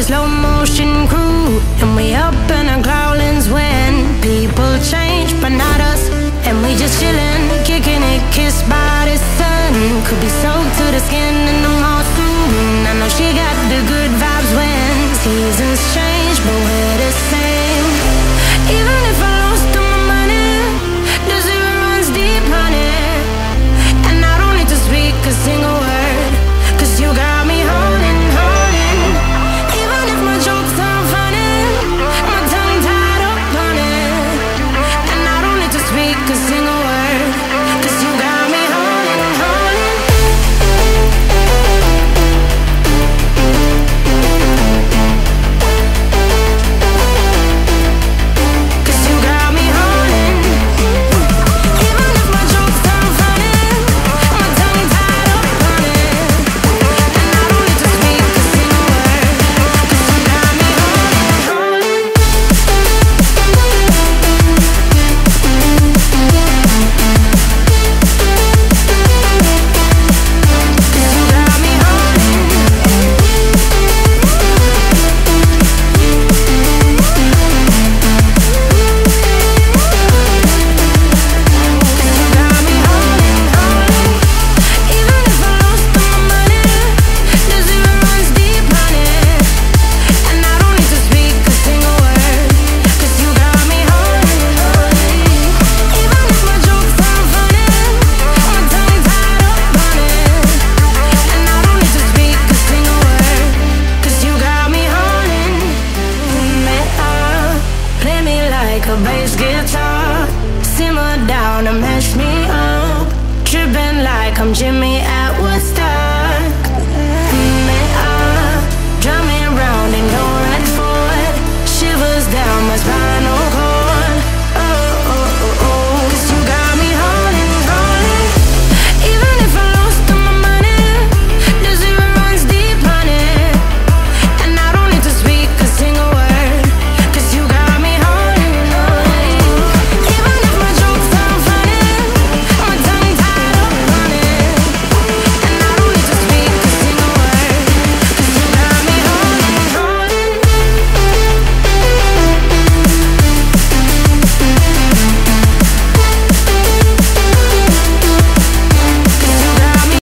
a slow motion crew, and we up in our growlings when people change, but not us. And we just chillin', kicking it, kissed by the sun. Could be soaked to the skin in the morning.